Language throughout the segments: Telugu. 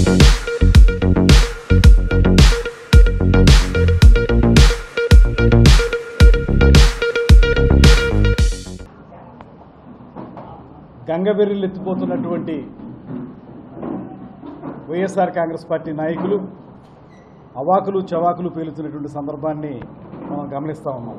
గంగబెర్రెలు ఎత్తిపోతున్నటువంటి వైఎస్ఆర్ కాంగ్రెస్ పార్టీ నాయకులు అవాకులు చవాకులు పేలుతున్నటువంటి సందర్భాన్ని మనం గమనిస్తూ ఉన్నాం.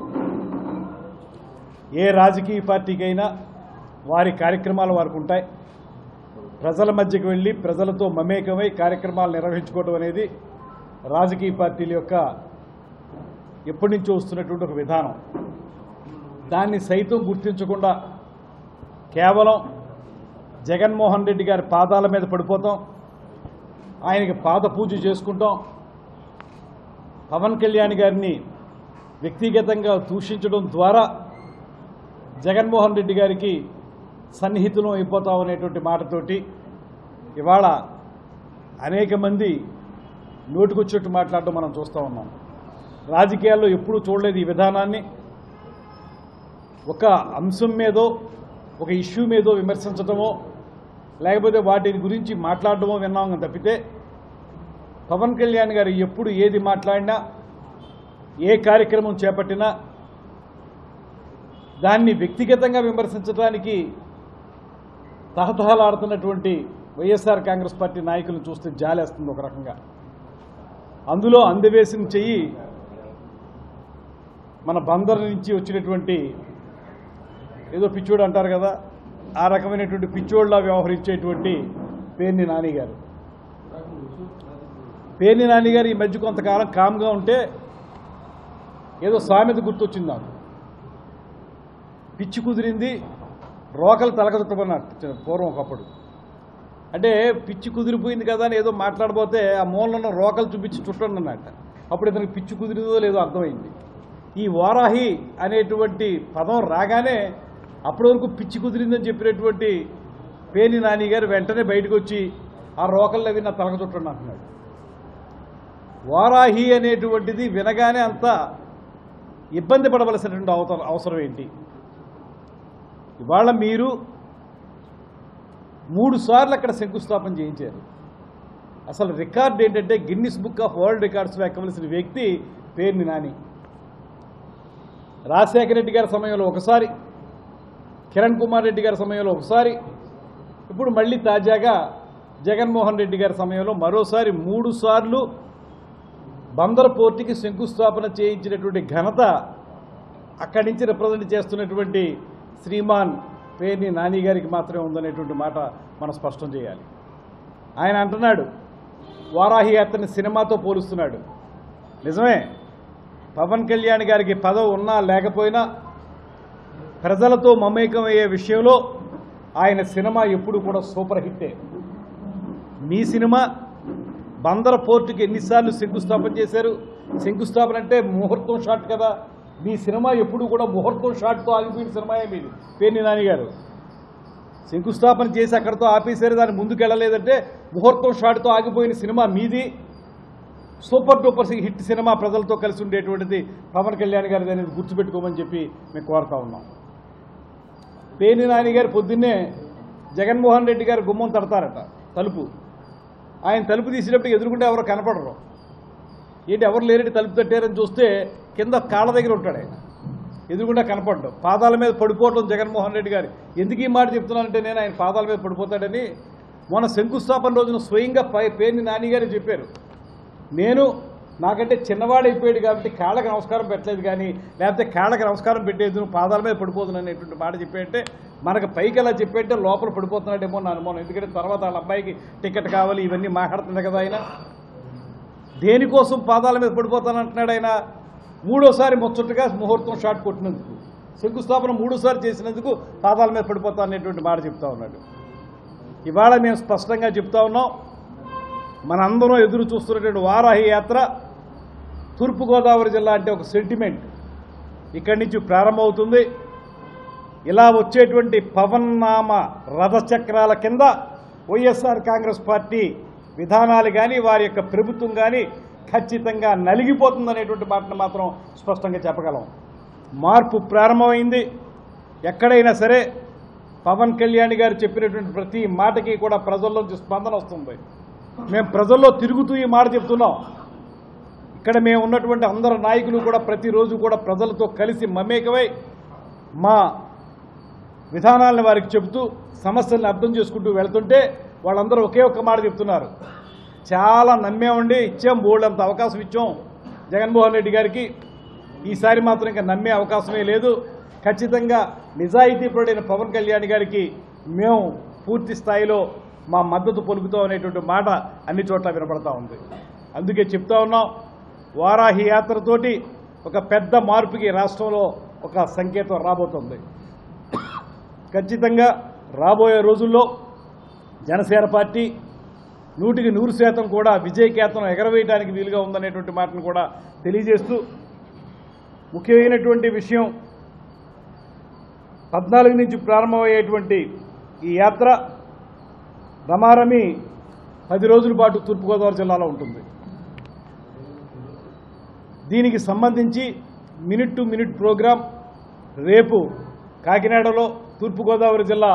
ఏ రాజకీయ పార్టీకైనా వారి కార్యక్రమాలు వారికి ఉంటాయి. ప్రజల మధ్యకు వెళ్ళి ప్రజలతో మమేకమై కార్యక్రమాలు నిర్వహించుకోవడం అనేది రాజకీయ పార్టీల యొక్క ఎప్పటి నుంచో వస్తున్నటువంటి ఒక విధానం. దాన్ని సైతం గుర్తించకుండా కేవలం జగన్మోహన్ రెడ్డి గారి పాదాల మీద పడిపోతాం, ఆయనకి పాద పూజ చేసుకుంటాం, పవన్ కళ్యాణ్ గారిని వ్యక్తిగతంగా దూషించడం ద్వారా జగన్మోహన్ రెడ్డి గారికి సన్నిహితులం అయిపోతాం అనేటువంటి మాటతోటి ఇవాళ అనేక మంది నోటికొచ్చేట్టు మాట్లాడడం మనం చూస్తూ ఉన్నాం. రాజకీయాల్లో ఎప్పుడూ చూడలేదు ఈ విధానాన్ని. ఒక అంశం మీదో ఒక ఇష్యూ మీదో విమర్శించడమో లేకపోతే వాటి గురించి మాట్లాడడమో విన్నాం తప్పితే పవన్ కళ్యాణ్ గారు ఎప్పుడు ఏది మాట్లాడినా ఏ కార్యక్రమం చేపట్టినా దాన్ని వ్యక్తిగతంగా విమర్శించడానికి తహతహలాడుతున్నటువంటి వైఎస్ఆర్ కాంగ్రెస్ పార్టీ నాయకులను చూస్తే జాలేస్తుంది ఒక రకంగా. అందులో అందవేసిన చెయ్యి మన బందర్ నుంచి వచ్చినటువంటి ఏదో పిచ్చోడు అంటారు కదా, ఆ రకమైనటువంటి పిచ్చోళ్ళ వ్యవహరించేటువంటి పేర్ని నాని గారు. పేర్ని నాని గారు ఈ మధ్య కొంతకాలం కామ్గా ఉంటే ఏదో సామెత గుర్తొచ్చింది నాకు. పిచ్చి కుదిరింది రోకలు తలకచుట్టమన్నట్టు పూర్వం ఒకప్పుడు. అంటే పిచ్చి కుదిరిపోయింది కదా అని ఏదో మాట్లాడబోతే ఆ మూలలో ఉన్న రోకలు చూపించి చుట్టండి అన్నట్ట. అప్పుడు ఇతనికి పిచ్చి కుదిరిందో లేదో అర్థమైంది. ఈ వారాహి అనేటువంటి పదం రాగానే అప్పటి వరకు పిచ్చి కుదిరిందని చెప్పినటువంటి పేర్ని నాని గారు వెంటనే బయటకు వచ్చి ఆ రోకళ్ళు అవి నా తలక చుట్టండి అంటున్నాడు. వారాహి అనేటువంటిది వినగానే అంత ఇబ్బంది పడవలసినటువంటి అవసరం ఏంటి? ఇవాళ మీరు 3 సార్లు అక్కడ శంకుస్థాపన చేయించారు. అసలు రికార్డు ఏంటంటే గిన్నిస్ బుక్ ఆఫ్ వరల్డ్ రికార్డ్స్లో ఎక్కవలసిన వ్యక్తి పేర్ని నాని. రాజశేఖర రెడ్డి గారి సమయంలో ఒకసారి, కిరణ్ కుమార్ రెడ్డి గారి సమయంలో ఒకసారి, ఇప్పుడు మళ్ళీ తాజాగా జగన్మోహన్ రెడ్డి గారి సమయంలో మరోసారి 3 సార్లు బందర్ పోర్టుకి శంకుస్థాపన చేయించినటువంటి ఘనత అక్కడి నుంచి రిప్రజెంట్ చేస్తున్నటువంటి శ్రీమాన్ పేర్ని నాని గారికి మాత్రమే ఉందనేటువంటి మాట మనం స్పష్టం చేయాలి. ఆయన అంటున్నాడు వారాహి యాత్రని సినిమాతో పోలుస్తున్నాడు. నిజమే, పవన్ కళ్యాణ్ గారికి పదవి ఉన్నా లేకపోయినా ప్రజలతో మమేకమయ్యే విషయంలో ఆయన సినిమా ఎప్పుడు కూడా సూపర్ హిట్టే. మీ సినిమా బందర్ పోర్టుకి ఎన్నిసార్లు శంకుస్థాపన చేశారు? శంకుస్థాపన అంటే ముహూర్తం షాట్ కదా. మీ సినిమా ఎప్పుడు కూడా ముహూర్తం షాట్తో ఆగిపోయిన సినిమాయే మీది. పేర్ని నాని గారు శంకుస్థాపన చేసి అక్కడితో ఆపేశారు, దాన్ని ముందుకు వెళ్ళలేదంటే ముహూర్తం షాట్తో ఆగిపోయిన సినిమా మీది. సూపర్ డూపర్ హిట్ సినిమా ప్రజలతో కలిసి ఉండేటువంటిది పవన్ కళ్యాణ్ గారిది అనేది గుర్తుపెట్టుకోమని చెప్పి మేము కోరుతా ఉన్నాం. పేర్ని నాని గారు పొద్దున్నే జగన్మోహన్ రెడ్డి గారు గుమ్మం తడతారట, తలుపు. ఆయన తలుపు తీసేటప్పుడు ఎదురుకుంటే ఎవరో కనపడరు. ఏంటి ఎవరు లేరంటే తలుపు తట్టారని చూస్తే కింద కాళ్ళ దగ్గర ఉంటాడు ఆయన, ఎదురుకుండా కనపడ్డం. పాదాల మీద పడిపోవడం జగన్మోహన్ రెడ్డి గారు. ఎందుకు ఈ మాట చెప్తున్నానంటే నేను ఆయన పాదాల మీద పడిపోతాడని మొన్న శంకుస్థాపన రోజున స్వయంగా పేర్ని నాని గారు చెప్పారు. నేను నాకంటే చిన్నవాడైపోయాడు కాబట్టి కాళ్ళకి నమస్కారం పెట్టలేదు, కానీ లేకపోతే కాళ్ళకి నమస్కారం పెట్టేది నువ్వు పాదాల మీద పడిపోతున్నాను అనేటువంటి మాట చెప్పేంటే మనకు పైకి ఎలా చెప్పేంటే లోపల పడిపోతున్నాడేమో నా అనుమానం. ఎందుకంటే తర్వాత వాళ్ళ అబ్బాయికి టికెట్ కావాలి ఇవన్నీ మాట్లాడుతుంది కదా. ఆయన దేనికోసం పాదాల మీద పడిపోతానంటున్నాడు ఆయన? 3వసారి ముచ్చటగా ముహూర్తం షాట్ కొట్టినందుకు, శంకుస్థాపన 3సారి చేసినందుకు పాదాల మీద పడిపోతా అనేటువంటి మాట చెప్తా ఉన్నాడు. ఇవాళ మేము స్పష్టంగా చెప్తా ఉన్నాం, మనందరం ఎదురు చూస్తున్నటువంటి వారాహి యాత్ర తూర్పుగోదావరి జిల్లా అంటే ఒక సెంటిమెంట్ ఇక్కడి నుంచి ప్రారంభమవుతుంది. ఇలా వచ్చేటువంటి పవన్నామ రథచక్రాల కింద వైఎస్ఆర్ కాంగ్రెస్ పార్టీ విధానాలు కానీ వారి యొక్క ప్రభుత్వం కానీ ఖచ్చితంగా నలిగిపోతుందనేటువంటి మాటను మాత్రం స్పష్టంగా చెప్పగలం. మార్పు ప్రారంభమైంది. ఎక్కడైనా సరే పవన్ కళ్యాణ్ గారు చెప్పినటువంటి ప్రతి మాటకి కూడా ప్రజల్లోంచి స్పందన వస్తుంది. మేము ప్రజల్లో తిరుగుతూ ఈ మాట చెప్తున్నాం. ఇక్కడ మేము ఉన్నటువంటి అందరు నాయకులు కూడా ప్రతిరోజు కూడా ప్రజలతో కలిసి మమేకమై మా విధానాలను వారికి చెబుతూ సమస్యలను అర్థం చేసుకుంటూ వెళ్తుంటే వాళ్ళందరూ ఒకే ఒక్క మాట చెప్తున్నారు. చాలా నమ్మేమండి, ఇచ్చాం, బోల్డంత అవకాశం ఇచ్చాం జగన్మోహన్ రెడ్డి గారికి, ఈసారి మాత్రం ఇంకా నమ్మే అవకాశమే లేదు. ఖచ్చితంగా నిజాయితీపరుడైన పవన్ కళ్యాణ్ గారికి మేము పూర్తి స్థాయిలో మా మద్దతు పలుకుతాం అనేటువంటి మాట అన్ని చోట్ల వినపడతా ఉంది. అందుకే చెప్తా ఉన్నాం, వారాహి యాత్రతోటి ఒక పెద్ద మార్పుకి రాష్ట్రంలో ఒక సంకేతం రాబోతుంది. ఖచ్చితంగా రాబోయే రోజుల్లో జనసేన పార్టీ 100% కూడా విజయకేతనం ఎగరవేయడానికి వీలుగా ఉందనేటువంటి మాటను కూడా తెలియజేస్తూ, ముఖ్యమైనటువంటి విషయం 14 నుంచి ప్రారంభమయ్యేటువంటి ఈ యాత్ర రమారమి 10 రోజుల పాటు తూర్పుగోదావరి జిల్లాలో ఉంటుంది. దీనికి సంబంధించి మినిట్ టు మినిట్ ప్రోగ్రాం రేపు కాకినాడలో తూర్పుగోదావరి జిల్లా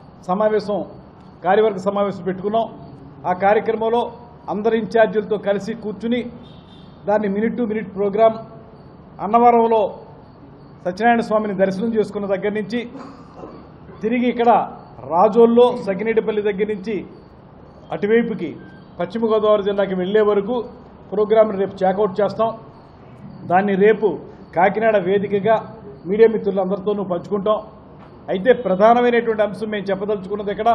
కార్యవర్గ సమావేశం పెట్టుకున్నాం. ఆ కార్యక్రమంలో అందరి ఇన్ఛార్జీలతో కలిసి కూర్చుని దాన్ని మినిట్ టు మినిట్ ప్రోగ్రాం అన్నవరంలో సత్యనారాయణ స్వామిని దర్శనం చేసుకున్న దగ్గర నుంచి తిరిగి ఇక్కడ రాజోల్లో సగినేటిపల్లి దగ్గర నుంచి అటువైపుకి పశ్చిమ గోదావరి జిల్లాకి వెళ్లే వరకు ప్రోగ్రాంని రేపు చెక్అవుట్ చేస్తాం. దాన్ని రేపు కాకినాడ వేదికగా మీడియా మిత్రులందరితోనూ పంచుకుంటాం. అయితే ప్రధానమైనటువంటి అంశం మేము చెప్పదలుచుకున్నది ఇక్కడ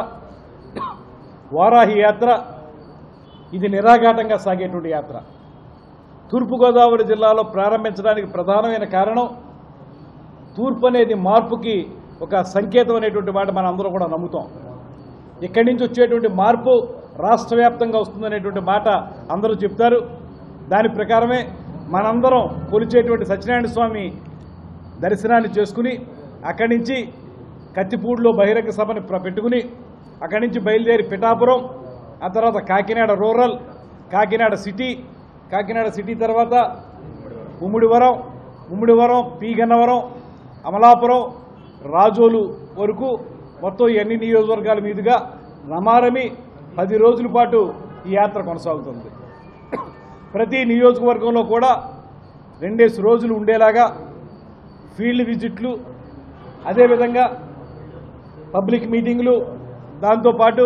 వారాహి యాత్ర ఇది నిరాఘాటంగా సాగేటువంటి యాత్ర. తూర్పుగోదావరి జిల్లాలో ప్రారంభించడానికి ప్రధానమైన కారణం తూర్పు అనేది మార్పుకి ఒక సంకేతం అనేటువంటి మాట మనం అందరూ కూడా నమ్ముతాం. ఇక్కడి నుంచి వచ్చేటువంటి మార్పు రాష్ట్ర వ్యాప్తంగా వస్తుందనేటువంటి మాట అందరూ చెప్తారు. దాని ప్రకారమే మనందరం కొలిచేటువంటి సత్యనారాయణ స్వామి దర్శనాన్ని చేసుకుని అక్కడి నుంచి కత్తిపూడిలో బహిరంగ సభని పెట్టుకుని అక్కడి నుంచి బయలుదేరి పిఠాపురం, ఆ తర్వాత కాకినాడ రూరల్, కాకినాడ సిటీ తర్వాత ముమ్మిడివరం, పి గన్నవరం, అమలాపురం, రాజోలు వరకు మొత్తం అన్ని నియోజకవర్గాల మీదుగా రమారమి 10 రోజుల పాటు ఈ యాత్ర కొనసాగుతుంది. ప్రతి నియోజకవర్గంలో కూడా 2 రోజులు ఉండేలాగా ఫీల్డ్ విజిట్లు, అదేవిధంగా పబ్లిక్ మీటింగ్లు, దాంతోపాటు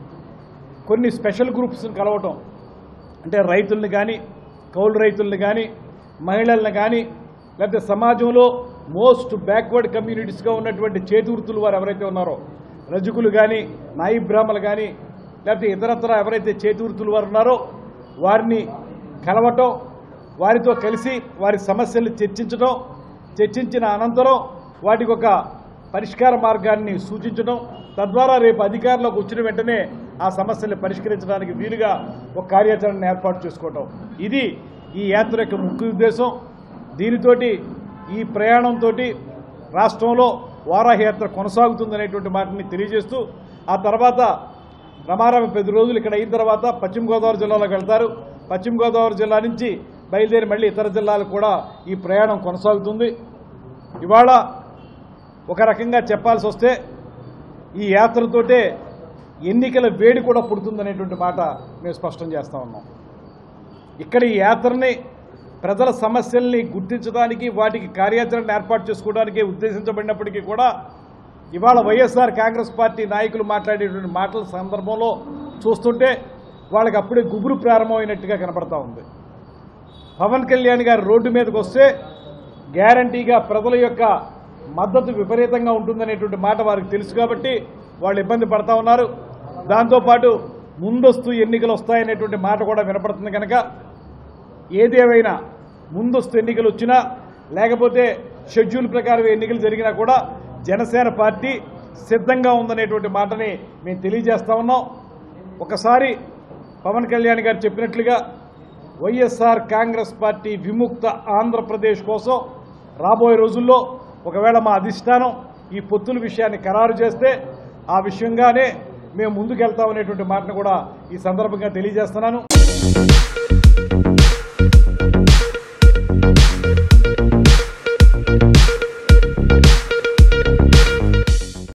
కొన్ని స్పెషల్ గ్రూప్స్ని కలవటం, అంటే రైతుల్ని కానీ, కౌలు రైతుల్ని కానీ, మహిళల్ని కానీ, లేకపోతే సమాజంలో మోస్ట్ బ్యాక్వర్డ్ కమ్యూనిటీస్గా ఉన్నటువంటి చేతి వృత్తులు వారు ఎవరైతే ఉన్నారో, రజకులు కానీ, నాయి బ్రాహ్మలు కానీ, లేకపోతే ఇతరత్ర ఎవరైతే చేతి వృత్తులు వారు ఉన్నారో వారిని కలవటం, వారితో కలిసి వారి సమస్యలు చర్చించిన అనంతరం వాటికి ఒక పరిష్కార మార్గాన్ని సూచించడం, తద్వారా రేపు అధికారంలోకి వచ్చిన వెంటనే ఆ సమస్యల్ని పరిష్కరించడానికి వీలుగా ఒక కార్యాచరణను ఏర్పాటు చేసుకోవటం, ఇది ఈ యాత్ర యొక్క ముఖ్య ఉద్దేశం. దీనితోటి ఈ ప్రయాణంతో రాష్ట్రంలో వారాహి యాత్ర కొనసాగుతుందనేటువంటి మాటని తెలియజేస్తూ, ఆ తర్వాత రమారమి 10 రోజులు ఇక్కడ అయిన తర్వాత పశ్చిమ గోదావరి జిల్లాలోకి వెళ్తారు. పశ్చిమ గోదావరి జిల్లా నుంచి బయలుదేరి మళ్ళీ ఇతర జిల్లాలకు కూడా ఈ ప్రయాణం కొనసాగుతుంది. ఇవాళ ఒక రకంగా చెప్పాల్సి వస్తే ఈ యాత్రతోటే ఎన్నికల వేడి కూడా పుడుతుందనేటువంటి మాట మేము స్పష్టం చేస్తా ఉన్నాం. ఇక్కడ ఈ యాత్రని ప్రజల సమస్యల్ని గుర్తించడానికి, వాటికి కార్యాచరణ ఏర్పాటు చేసుకోవడానికి ఉద్దేశించబడినప్పటికీ కూడా ఇవాళ వైఎస్ఆర్ కాంగ్రెస్ పార్టీ నాయకులు మాట్లాడేటువంటి మాటల సందర్భంలో చూస్తుంటే వాళ్ళకి అప్పుడే గుబురు ప్రారంభమైనట్టుగా కనపడతా ఉంది. పవన్ కళ్యాణ్ గారు రోడ్డు మీదకి వస్తే గ్యారంటీగా ప్రజల యొక్క మద్దతు విపరీతంగా ఉంటుందనేటువంటి మాట వారికి తెలుసు కాబట్టి వాళ్ళు ఇబ్బంది పడతా ఉన్నారు. దాంతోపాటు ముందస్తు ఎన్నికలు వస్తాయనేటువంటి మాట కూడా వినపడుతుంది. కనుక ఏదేమైనా ముందస్తు ఎన్నికలు వచ్చినా లేకపోతే షెడ్యూల్ ప్రకారం ఎన్నికలు జరిగినా కూడా జనసేన పార్టీ సిద్ధంగా ఉందనేటువంటి మాటని మేము తెలియజేస్తా ఉన్నాం. ఒకసారి పవన్ కళ్యాణ్ గారు చెప్పినట్లుగా వైఎస్ఆర్ కాంగ్రెస్ పార్టీ విముక్త ఆంధ్రప్రదేశ్ కోసం రాబోయే రోజుల్లో ఒకవేళ మా అధిష్టానం ఈ పొత్తుల విషయాన్ని ఖరారు చేస్తే ఆ విషయంగానే మేము ముందుకెళ్తామనేటువంటి మాటను కూడా ఈ సందర్భంగా తెలియజేస్తున్నాను.